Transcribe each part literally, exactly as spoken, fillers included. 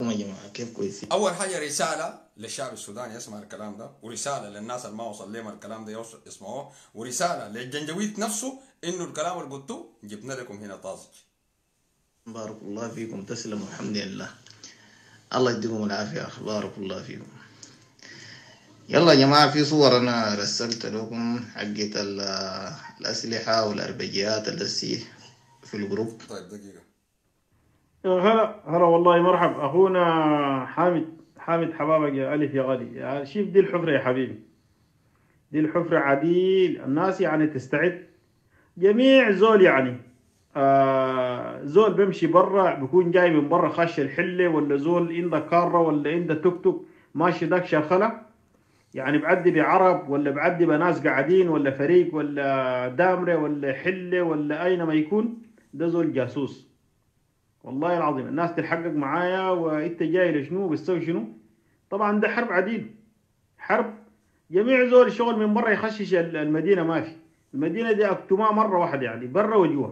يا جماعة كيف كويسين؟ اول حاجه رساله للشعب السوداني يسمع الكلام ده، ورساله للناس اللي ما وصل لهم الكلام ده يوصل يسمعوه، ورساله للجنجويد نفسه انه الكلام اللي قلتوه جبنا لكم هنا طازج. بارك الله فيكم، تسلموا الحمد لله. الله يديكم العافية، بارك الله فيكم. يلا يا جماعة، في صور أنا رسلت لكم حقت ال- الأسلحة والأربجيات التي في الجروب. طيب دقيقه. هلا هلا والله مرحب اخونا حامد. حامد حبابك يا الف يا غالي يا شوف دي الحفره يا حبيبي. دي الحفره عديل الناس يعني تستعد. جميع زول يعني آه زول بيمشي برا بيكون جاي من برا خش الحله، ولا زول عنده كاره ولا عنده توك توك ماشي داك شغله، يعني بعدي بعرب ولا بعدي بناس قاعدين ولا فريق ولا دامره ولا حله ولا اينما يكون، ده زول جاسوس. والله العظيم الناس تتحقق معايا، وانت جاي لشنو بتسوي شنو. طبعا ده حرب عديل، حرب. جميع زول الشغل من برا يخشش المدينه ما في. المدينه دي اكتماها مره واحده يعني برا وجوا،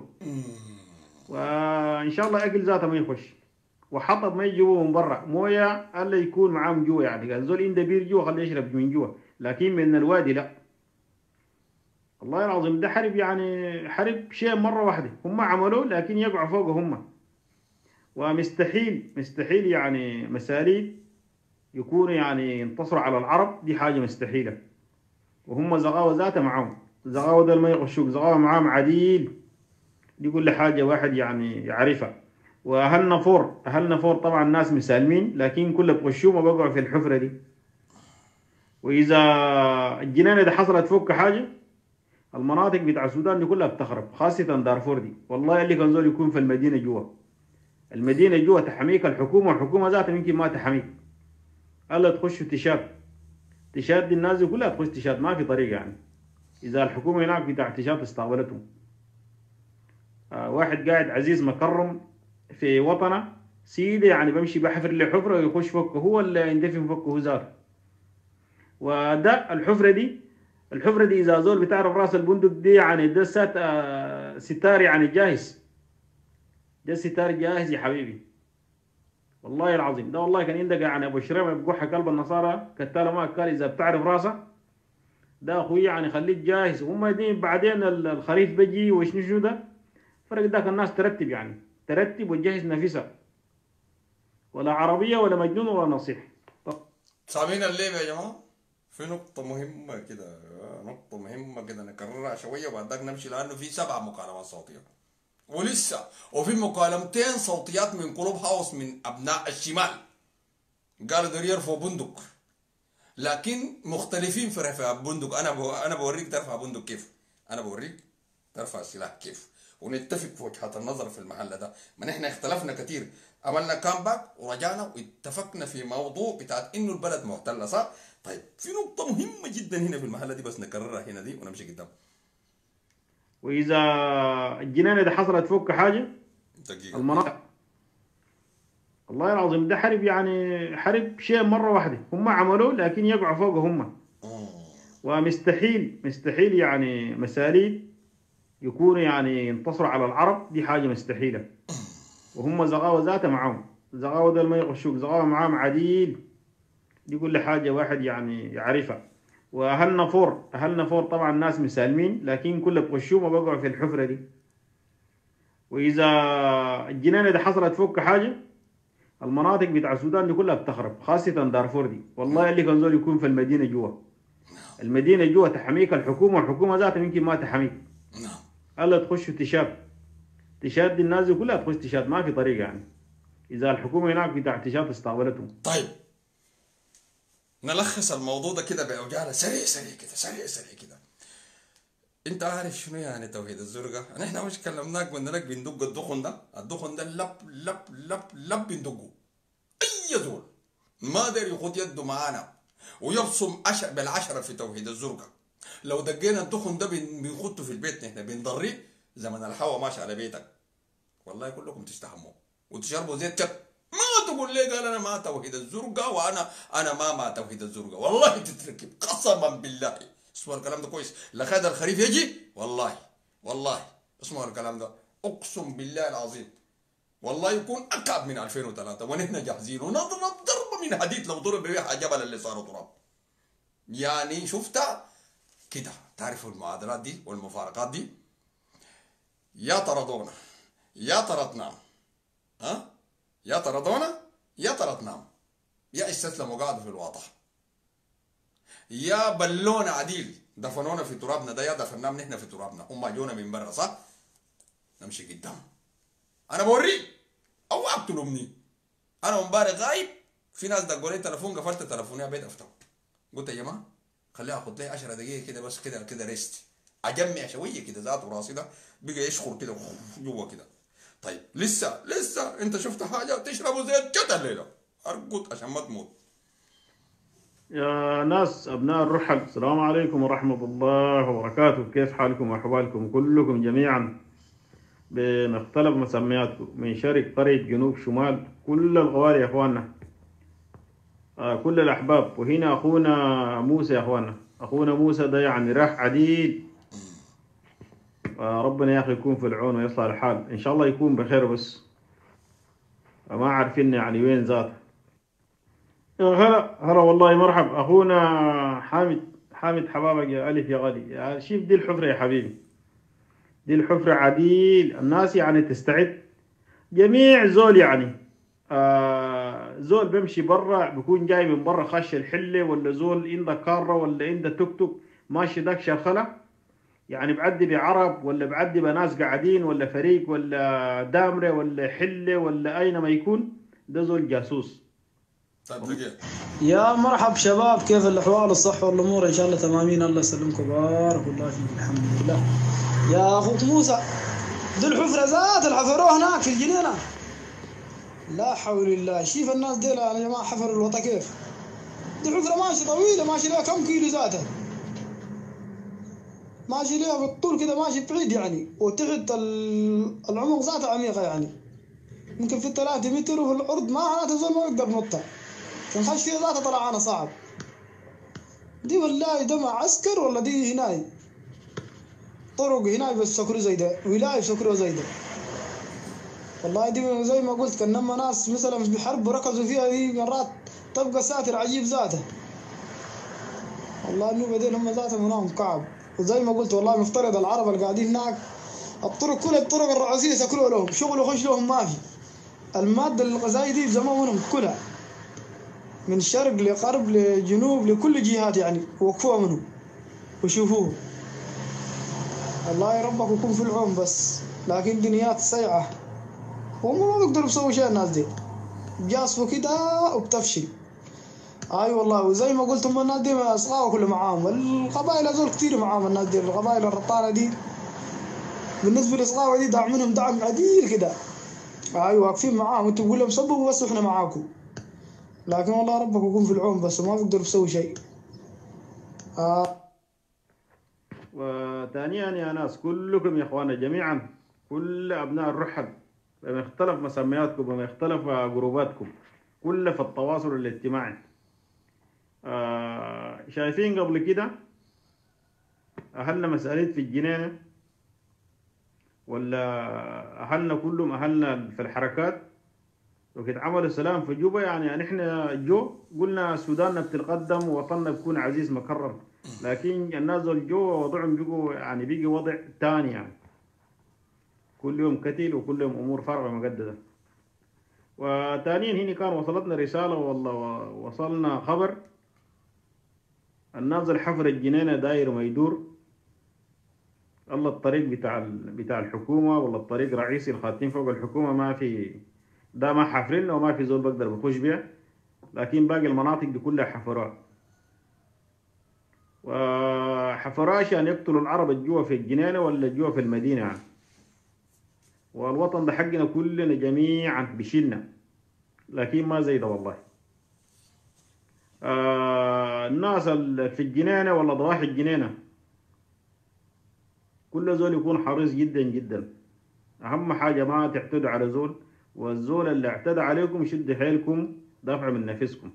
وان شاء الله اكل ذاته ما يخش، وحطب ما يجيبوه من برا، مويه الا يكون معاهم جوا. يعني قال زول عنده بير جوا خليه يشرب من جوا، لكن من الوادي لا. والله العظيم ده حرب، يعني حرب شيء مره واحده هم عملوه لكن يقعوا فوقه هم. ومستحيل مستحيل يعني مساليد يكونوا يعني ينتصروا على العرب، دي حاجة مستحيلة. وهم زغاوة ذاتها معاهم، زغاوة ده ما يغشوك، زغاوة معاهم عديل. دي كل حاجة واحد يعني يعرفها. وأهل نفور أهل نفور طبعا ناس مسالمين، لكن كل بغشوم وبقعوا في الحفرة دي. وإذا الجنانة دي حصلت فوق حاجة، المناطق بتاع السودان دي كلها بتخرب، خاصة دارفور دي. والله اللي كان زول يكون في المدينة جوا، المدينة جوا تحميك الحكومة، والحكومة ذاتها يمكن ما تحميك، الا تخش تشاد. تشاد دي الناس دي كلها تخش تشاد، ما في طريق يعني. اذا الحكومة هناك بتاع تشاد استقبلتهم. آه واحد قاعد عزيز مكرم في وطنه سيدي، يعني بمشي بحفر له حفرة ويخش فوقه، هو اللي يندفن فوقه هو ذاته. وده الحفرة دي الحفرة دي إذا زول بتعرف راس البندق دي، يعني ده سات آه ستار يعني جاهز. ده ستار جاهز يا حبيبي. والله العظيم ده والله كان عندك يعني ابو شريمه بقوحه قلب النصارى كتاله ما قال اذا بتعرف راسه، ده اخوي يعني خليك جاهز. هم دي بعدين الخريف بيجي وشنو شنو ده فرق. ذاك الناس ترتب يعني ترتب وتجهز نفسها، ولا عربيه ولا مجنون ولا نصيح. طب سامعين الليل يا جماعه؟ في نقطة مهمة كده، نقطة مهمة كده نكررها شوية وبعد ذاك نمشي، لأنه في سبع مكالمات صوتية ولسه، وفي مكالمتين صوتيات من كلوب هاوس من أبناء الشمال قالوا دول يرفعوا بندق، لكن مختلفين في رفع بندق. انا بو... انا بوريك ترفع بندق كيف، انا بوريك ترفع سلاح كيف، ونتفق في وجهات النظر في المحل ده. ما نحن اختلفنا كثير، عملنا كامباك ورجعنا واتفقنا في موضوع بتاعت انه البلد محتله، صح؟ طيب في نقطة مهمة جدا هنا في المحل دي، بس نكررها هنا دي ونمشي قدام. واذا الجنانه دي حصلت فوق حاجه، دقيقة. المناطق والله العظيم ده حرب، يعني حرب شيء مرة واحدة هم عملوه لكن يقعوا فوقه هم. ومستحيل مستحيل يعني مساليد يكونوا يعني ينتصروا على العرب، دي حاجة مستحيلة. وهم زغاوة ذاتها معاهم، زغاوة ده ما يغشوك، زغاوة معاهم عديل. دي كل حاجة واحد يعني يعرفها. وأهل نفور أهل نفور طبعا ناس مسالمين، لكن كل بغشوم وبقعوا في الحفرة دي. وإذا الجنانة دي حصلت فوق حاجة، المناطق بتاع السودان دي كلها بتخرب، خاصة دارفور دي. والله اللي كان زول يكون في المدينة جوا، المدينة جوا تحميك الحكومة، والحكومة ذاتها يمكن ما تحميك، الا تخش تشاد. تشاد دي الناس دي كلها تخش تشاد، ما في طريق يعني. اذا الحكومة هناك بتاع تشاد استقبلتهم. طيب نلخص الموضوع ده كده بعجالة، سريع سريع كده، سريع سريع كده. انت عارف شنو يعني توحيد الزرقاء؟ نحن مش كلمناك قلنا لك بندق الدخن ده، الدخن ده لب لب لب لب بندقه. اي زول ما داري يخد يده معانا ويبصم عشر بالعشرة في توحيد الزرقاء، لو دقينا الدخن ده بنخده في البيت، نحن بنضريه زمن الهوا ماشي على بيتك. والله كلكم تستحموا وتشربوا زيت كت، ما تقول لي قال انا ما توحيد الزرقاء وانا انا ما ما توحيد الزرقاء. والله تتركب قسما بالله. اسمعوا الكلام ده كويس، لخد الخريف يجي والله والله. اسمعوا الكلام ده اقسم بالله العظيم، والله يكون اكعب من ألفين وثلاثة ونحن جاهزين ونضرب ضربه من حديد لو ضرب بها جبل اللي صار تراب. يعني شفتها كده. تعرفوا المعادلات دي والمفارقات دي؟ يا طردونا يا ترى تنام، ها؟ يا طردونا يا ترى تنام، يا استسلموا وقعدوا في الواطه، يا بلونا عديل دفنونا في ترابنا ده، يا دفنام نحن في ترابنا. هم جونا من برا صح؟ نمشي قدام. انا بوريك اوعى تلومني. انا امبارح غايب، في ناس دقوا لي تليفون، قفلت تليفوني بيت افتح، قلت يا جماعه خليها اخذ لي عشر دقائق كده بس، كده كده ريست، اجمع شويه كده ذات راسي ده بقى يشخر كده جوا كده. طيب لسه لسه انت شفت حاجه تشربوا زيت جت الليله، ارقد عشان ما تموت. يا ناس أبناء الرحل، السلام عليكم ورحمة الله وبركاته. كيف حالكم وأحوالكم كلكم جميعا بمختلف مسمياتكم، من شرق قريب جنوب شمال، كل الغوالي يا أخواننا، آه كل الأحباب. وهنا أخونا موسى يا أخواننا، أخونا موسى ده يعني راح عديد. آه ربنا يا أخي يكون في العون ويصلح الحال، إن شاء الله يكون بخير، بس ما عارفين يعني وين ذاته. هلا هلا والله مرحب اخونا حامد، حامد حبابك يا الف يا غالي. يا شوف دي الحفره يا حبيبي، دي الحفره عديل. الناس يعني تستعد، جميع زول يعني آه زول بيمشي برا بيكون جاي من برا خاش الحله، ولا زول عنده كاره ولا عنده توك توك ماشي داك شغله، يعني بعدي بعرب ولا بعدي بناس قاعدين ولا فريق ولا دامره ولا حله ولا اينما يكون، ده زول جاسوس. طيب دقيقه. يا مرحب شباب، كيف الأحوال؟ الصحة والأمور إن شاء الله تمامين. الله يسلمكم، بارك الله فيكم، الحمد لله. يا أخوك موسى، دي الحفرة ذات اللي حفروها هناك في الجنينة، لا حول الله. شوف الناس دي يا جماعة حفروا الوطا كيف. دي حفرة ماشي طويلة، ماشي لها كم كيلو ذاتها، ماشي لها بالطول كده، ماشي بعيد يعني، وتحت العمق ذاتها عميقة يعني، ممكن في ثلاثة متر، وفي الأرض ما معناته زول ما يقدر ينطها، كان خش فيها ذاتها طلع أنا صعب. دي والله ده مع عسكر ولا دي هناي طرق هناي بيسكروا زي ده، ولاية بيسكروا زي ده. والله دي زي ما قلت كان لما ناس مثلا بحرب ركزوا فيها، دي مرات تبقى ساتر عجيب ذاته. والله انه بعدين هم ذاتهم هناهم كعب. وزي ما قلت والله مفترض العرب اللي قاعدين هناك الطرق، كل الطرق الرئيسية سكروا لهم، شغل يخش لهم ما في. المادة الغذائية دي بزمان منهم كلها، من شرق لغرب لجنوب لكل جهات يعني، وقفوها منهم وشوفوه. الله ربك يكون في العون بس، لكن دنيات صيعة، هم ما بيقدروا يسووا شيء. الناس دي بيصفوا كده وبتفشل. اي أيوة والله. وزي ما قلت هم الناس دي اصغاوا كله معاهم، القبائل هذول كتير معاهم الناس دي، القبائل الرطانة دي بالنسبة للصغاوة دي دعم منهم دعم عديل كده. ايوه واقفين معاهم، انتوا تقول لهم سببوا بس واحنا معاكم، لكن والله ربك يكون في العون بس، ما بيقدروا يسوي شيء. آه. وثانيا يا ناس كلكم يا اخوانا جميعا، كل ابناء الرحل بما اختلف مسمياتكم، بما اختلف جروباتكم، كل في التواصل الاجتماعي. آه شايفين قبل كده اهلنا مسألة في الجنينة، ولا اهلنا كلهم اهلنا في الحركات، وقت عملوا السلام في جوبا، يعني نحن جو قلنا سوداننا بتتقدم ووطننا بيكون عزيز مكرر، لكن الناس جو وضعهم بيجوا يعني بيجي وضع تاني، يعني كل يوم قتل وكل يوم امور فارغه مقدده. وثانيا هنا كان وصلتنا رساله، والله وصلنا خبر الناس الحفر الجنينه داير ما يدور، الله الطريق بتاع بتاع الحكومه ولا الطريق رئيسي الخاتين فوق الحكومه ما في، ده ما حافرين وما في زول بقدر بخش بيها، لكن باقي المناطق دي كلها حفروها. وحفروها عشان يقتلوا العرب الجوا في الجنينة ولا الجوا في المدينة يعني. والوطن ده حقنا كلنا جميعا بشيلنا، لكن ما زي ده والله. آه الناس في الجنينة ولا ضواحي الجنينة كل زول يكون حريص جدا جدا. أهم حاجة ما تعتدوا على زول، والزول اللي اعتدى عليكم شد حيلكم دافع من نفسكم.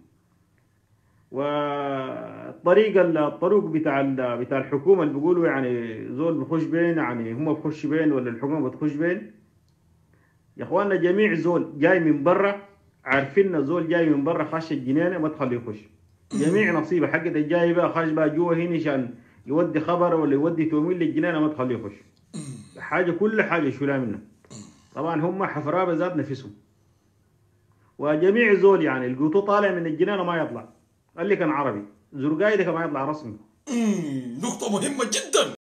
والطريقة الطرق بتاع بتاع الحكومة اللي بيقولوا يعني زول بخش بين، يعني هم بخش بين ولا الحكومة بتخش بين، يا اخواننا جميع زول جاي من برا عارفين زول جاي من برا خش الجنينه ما تخليه يخش. جميع نصيبه حقت الجاي بقى خش بقى جوا هنا عشان يودي خبر ولا يودي توميل للجنينه ما تخليه يخش. حاجه كل حاجه شولها منها. طبعا هم حفرابه ذات نفسهم. وجميع زول يعني القوتو طالع من الجنينه ما يطلع. قال لي كان عربي زرقاي ده ما يطلع رسمي. نقطة مهمة جدا.